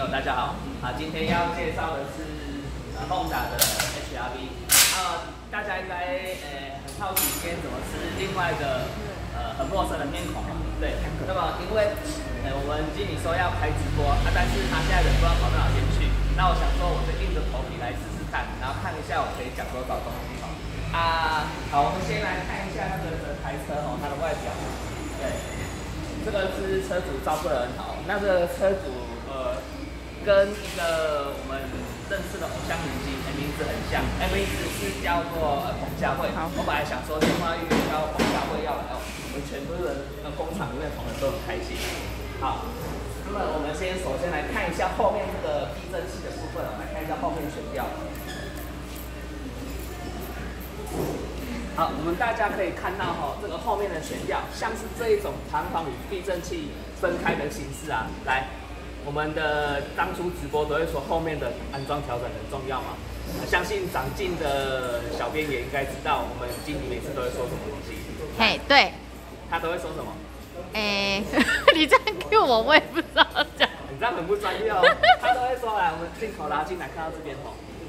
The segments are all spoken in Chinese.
大家好今天要介绍的是Honda 的 HR-V。大家应该很好奇今天怎么是另外一个很陌生的面孔嘛？对。那么因为我们经理说要开直播但是他现在人不知道跑到哪边去。那我想说，我就硬着头皮来试试看，然后看一下我可以讲多少东西好，我们先来看一下那个整台车它的外表。对。这个是车主照顾得很好，那个车主跟一个我们认识的偶像明星名字很像，名字是叫做彭佳慧。我本来想说电话预约到彭佳慧要来我们全部人工厂里面的同仁都很开心。好，那么我们首先来看一下后面这个避震器的部分，来看一下后面悬吊。好，我们大家可以看到这个后面的悬吊，像是这一种弹簧与避震器分开的形式来，我们的当初直播都会说后面的安装调整很重要嘛。相信长进的小编也应该知道，我们经理每次都会说什么东西。 嘿，对， 他都会说什么？ 你这样 Q 我，我也不知道讲。 你这样很不专业哦。他都会说，来，我们镜头拉进来，看到这边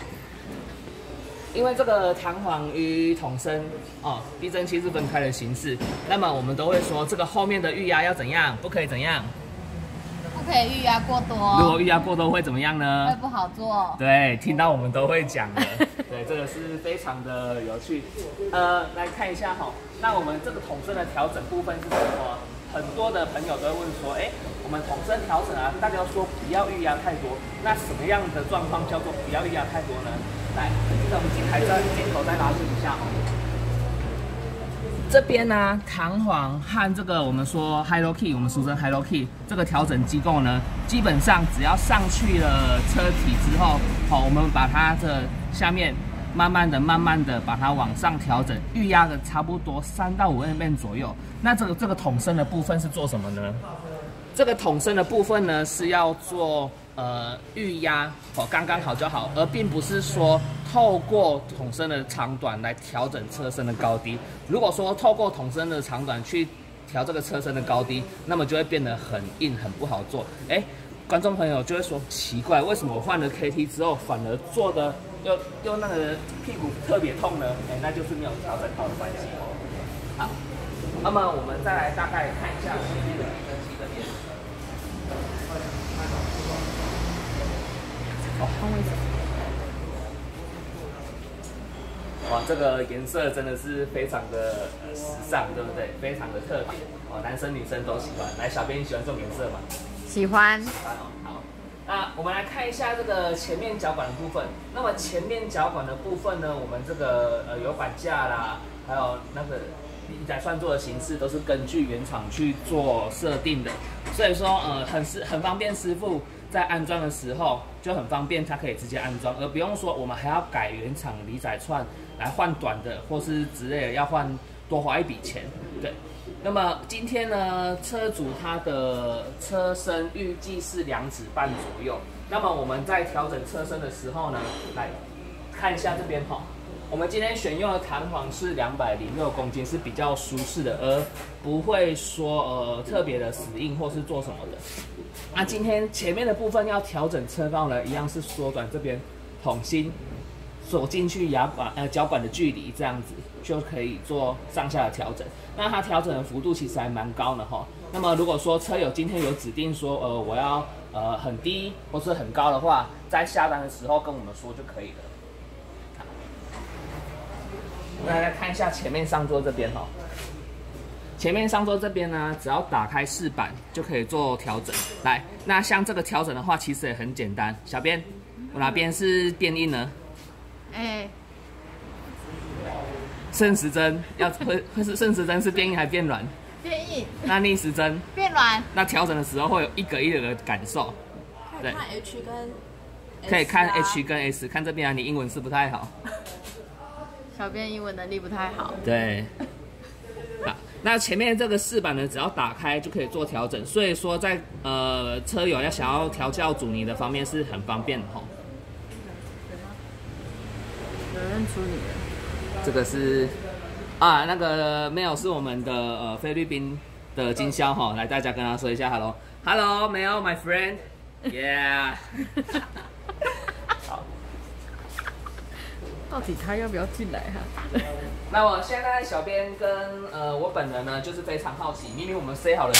因为这个弹簧与筒身避震器是分开的形式，那么我们都会说这个后面的预压要怎样，不可以怎样？ 不可以预压过多。 如果预压过多会怎么样呢？ 会不好做。 对，听到我们都会讲的。对，这个是非常的有趣。来看一下那我们这个筒身的调整部分是什么？很多的朋友都会问说，我们筒身调整大家说不要预压太多，那什么样的状况叫做不要预压太多呢？来，那我们镜头再拉近一下这边呢，弹簧和这个我们说 high low key， 我们俗称 high low key 这个调整机构呢，基本上只要上去了车体之后，我们把它的下面慢慢的把它往上调整，预压的差不多3到5 mm 左右。那这个筒身的部分是做什么呢？这个筒身的部分呢是要做预压刚刚好就好，而并不是说透过筒身的长短来调整车身的高低。如果说透过筒身的长短去调这个车身的高低，那么就会变得很硬，很不好做。观众朋友就会说奇怪，为什么我换了 KT 之后反而做的又那个屁股特别痛呢？那就是没有调整好的关系。好，那么我们再来大概看一下前面的避震器这边。 换位置。 哇，这个颜色真的是非常的时尚，对不对？非常的特别男生女生都喜欢。来，小编你喜欢这种颜色吗？ 喜欢。 好，那我们来看一下这个前面脚管的部分。那么前面脚管的部分呢，我们这个有板架啦，还有那个一载算做的形式，都是根据原厂去做设定的。所以说很方便师傅在安装的时候就很方便，它可以直接安装，而不用说我们还要改原厂离载串来换短的，或是之类的要换多花一笔钱。对。那么今天呢，车主他的车身预计是2指半左右。那么我们在调整车身的时候呢，来看一下这边我们今天选用的弹簧是206公斤，是比较舒适的，而不会说特别的死硬或是做什么的。那今天前面的部分要调整车高呢，一样是缩短这边筒芯锁进去脚管的距离，这样子就可以做上下的调整。那它调整的幅度其实还蛮高的那么如果说车友今天有指定说我要很低或是很高的话，在下单的时候跟我们说就可以了。我们来看一下前面上座这边前面上座这边呢，只要打开饰板就可以做调整。来，那像这个调整的话，其实也很简单。小编，我哪边是变硬呢？顺时针会是顺时针是变硬还变软？ 变硬。 那逆时针变软。 那调整的时候会有一格一格的感受。 对，看 H 跟 S 可以看 H 跟 S， 看这边你英文是不太好。 小编英文能力不太好。 对。好，那前面这个饰板呢，只要打开就可以做调整，所以说在车友想要调校阻尼的方面是很方便的有人处理了。 这个是那个 Mel 是我们的菲律宾的经销来大家跟他说一下 hello， Hello Mel my friend， Yeah 好， 到底他要不要进来哈？ 那么现在小编跟我本人呢，就是非常好奇，明明我们 say 好了，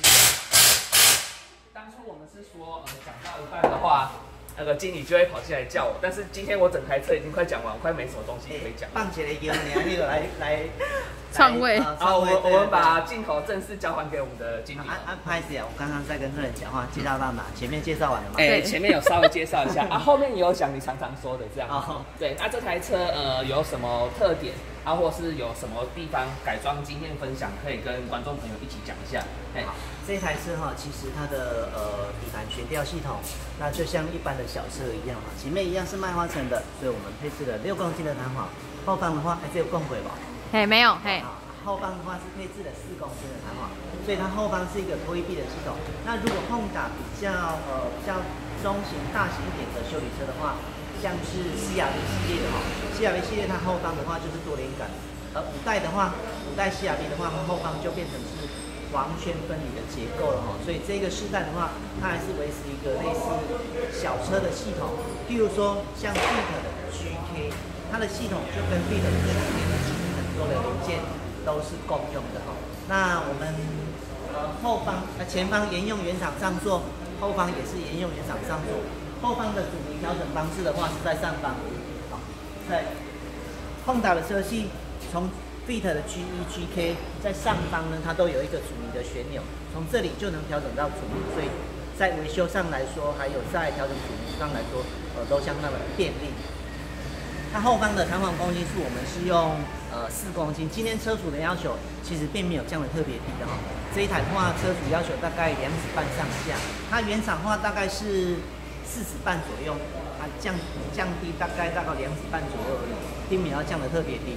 当初我们是说讲到一半的话，那个经理就会跑进来叫我，但是今天我整台车已经快讲完，我快没什么东西可以讲。 棒起来给我们那个来篡位好，我们把镜头正式交还给我们的经理。 拍子呀！我刚刚在跟客人讲话，介绍到哪？前面介绍完了吗？ 前面有稍微介绍一下啊，后面也有讲你常常说的这样。 哦， 对，那这台车有什么特点啊，或是有什么地方改装经验分享，可以跟观众朋友一起讲一下。 好，这台车哈，其实它的底盘悬吊系统，那就像一般的小车一样嘛，前面一样是麦花臣的，所以我们配置了6公斤的弹簧，后方的话还是有共轨吧？ 嘿，没有，嘿。 后方的话是配置了4公斤的弹簧，所以它后方是一个拖曳臂的系统。那如果Honda比较中型、大型一点的休旅车的话，像是CR-V系列的CR-V系列它后方的话就是多连杆，而5代的话，5代CR-V的话，它后方就变成是王圈分离的结构了所以这个世代的话，它还是维持一个类似小车的系统。譬如说像 Fit 的 GK， 它的系统就跟 Fit 的 GK 很多的零件都是共用的那我们前方沿用原厂上座，后方也是沿用原厂上座。后方的阻尼调整方式的话是在上方。在Honda的车系，从 Fit 的 GE、GK 在上方呢，它都有一个阻尼的旋钮，从这里就能调整到阻尼，所以在维修上来说，还有在调整阻尼上来说，都相当的便利。它后方的弹簧公斤数我们是用4公斤，今天车主的要求其实并没有降得特别低的这一台的话，车主要求大概2指半上下，它原厂的话大概是4指半左右，降低大概2指半左右而已，并没有降得特别低。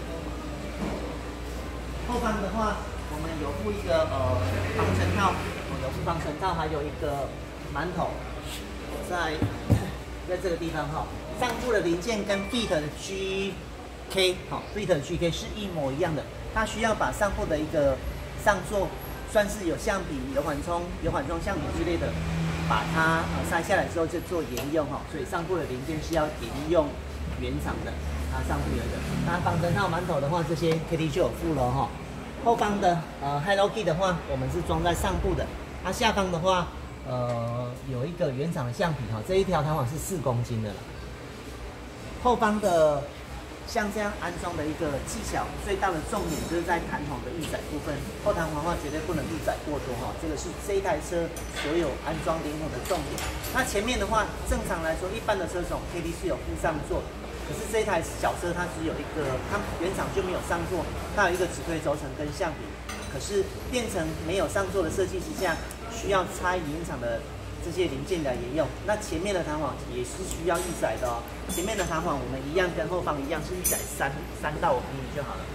后方的话，我们有附一个防尘套，还有一个馒头在这个地方上部的零件跟 Fit 的 GK Fit 的 GK 是一模一样的，它需要把上部的一个上座算是有橡皮、有缓冲橡皮之类的，把它拆下来之后就做沿用所以上部的零件是要沿用原厂的，它上部有一个。那防尘套、馒头的话，这些 KT 就有附了后方的Hello Key 的话，我们是装在上部的，它下方的话有一个原厂的橡皮这一条弹簧是4公斤的了。后方的像这样安装的一个技巧，最大的重点就是在弹簧的预载部分。后弹簧的话绝对不能预载过多这个是这一台车所有安装灵活的重点。那前面的话，正常来说，一般的车种 KT 是有附上座，可是这一台小车它只有一个，它原厂就没有上座，它有一个指挥轴承跟橡皮。可是变成没有上座的设计之下，需要拆原厂的这些零件来沿用。那前面的弹簧也是需要预载的前面的弹簧我们一样跟后方一样是预载3到5平米就好了。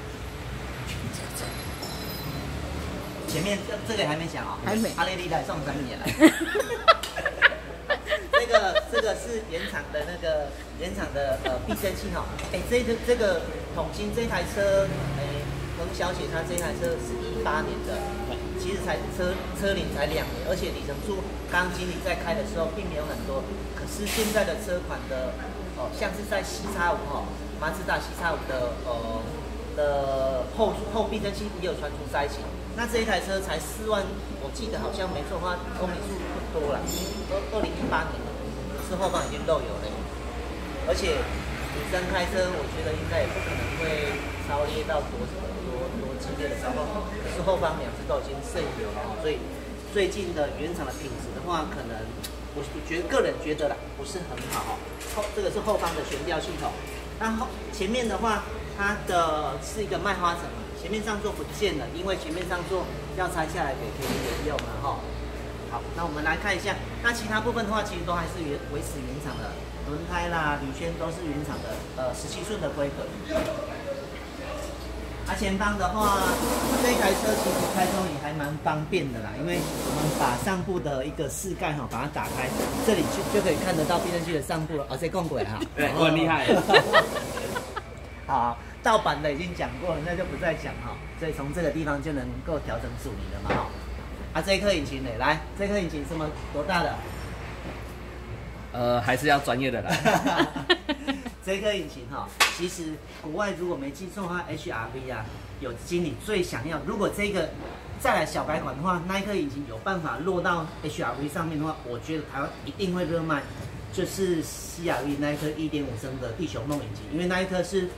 前面这个还没讲还没。 阿雷利来送3年来。这个是原厂的避震器这个统金这台车彭小姐她这台车是18年的，其实车龄才2年，而且里程数刚刚经理在开的时候并没有很多。可是现在的车款的像是在 CX-5马自达 CX-5的后避震器也有传出灾情。那这一台车才4万，我记得好像没错的话，公里数不多了，2018年的，是后方已经漏油了，而且女生开车，我觉得应该也不可能会超烈到多激烈的时候，可是后方2只都已经渗油了，所以最近的原厂的品质的话，可能我个人觉得啦，不是很好这个是后方的悬吊系统，那前面的话，它的是一个麦花臣。前面上座不见了，因为前面上座要拆下来给 KT 沿用了好，那我们来看一下，那其他部分的话，其实都还是维持原厂的，轮胎啦、铝圈都是原厂的，17寸的规格。前方的话，这台车其实开通也还蛮方便的啦，因为我们把上部的一个饰盖把它打开，这里就可以看得到避震器的上部了，这共轨对，我很厉害。 好。盗版的已经讲过了，那就不再讲所以从这个地方就能够调整阻尼了嘛这一颗引擎呢，来，这颗引擎多大的还是要专业的来。 这颗引擎哈，其实国外如果没记错的话 ，HRV 啊，有经理最想要，如果这个再来小改款的话，那一颗引擎有办法落到 HRV 上面的话，我觉得台湾一定会热卖，就是 CRV 那一颗1.5升的地球梦引擎，因为那一颗是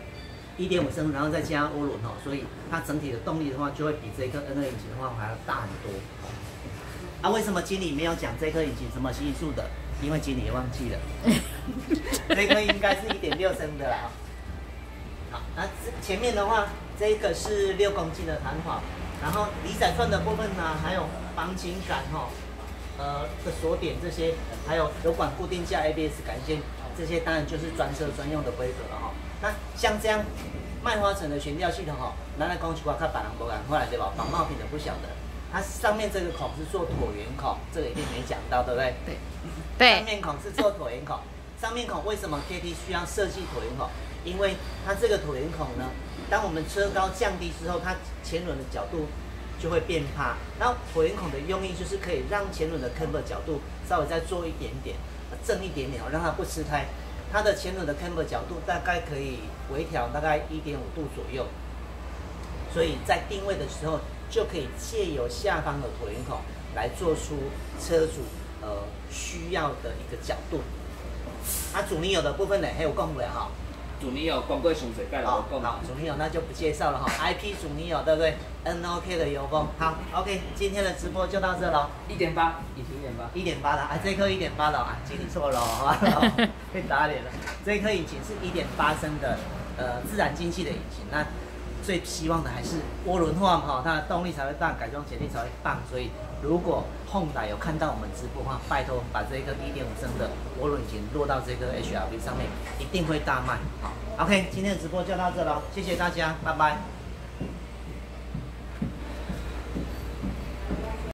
1.5升，然后再加涡轮哈，所以它整体的动力的话，就会比这颗 N2 引擎的话还要大很多。啊，为什么经理没有讲这颗引擎什么吸数的？因为经理也忘记了，这颗应该是1.6升的啦。好，那前面的话，这个是6公斤的弹簧，然后离载串的部分呢，还有防倾杆哈，的锁点这些，还有油管固定架 ABS 杆线，这些当然就是专车专用的规格了哈。那像这样麦花臣的悬吊系统哈，咱来讲一寡较别人无共款的对吧？仿冒品的不晓得，它上面这个孔是做椭圆孔，这个一定没讲到，对不对？ 对。 上面孔是做椭圆孔，上面孔为什么 KT 需要设计椭圆孔？因为它这个椭圆孔呢，当我们车高降低之后，它前轮的角度就会变趴。然后椭圆孔的用意就是可以让前轮的 camber 角度稍微再做一点点，正一点点哦，让它不吃开。它的前轮的 camber 角度大概可以微调大概1.5度左右，所以在定位的时候就可以借由下方的椭圆孔来做出车主需要的一个角度。主尼有的部分呢，还有讲不了哈。 主尼有光贵熊水盖了，我好，主尼有那就不介绍了哈。IP 主尼有对不对 ？NOK 的油封。好 ，OK， 今天的直播就到这喽。 1.8，引擎1.8。 1.8的啊，这颗1.8的啊，经理错了，好吧？被打脸了。这颗引擎是1.8升的自然进气的引擎，那最希望的还是涡轮化哈，它的动力才会大，改装潜力才会棒。所以如果Honda有看到我们直播的话，拜托把这个1.5升的涡轮引擎落到这个 HRV 上面，一定会大卖。好 ，OK， 今天的直播就到这了，谢谢大家，拜拜。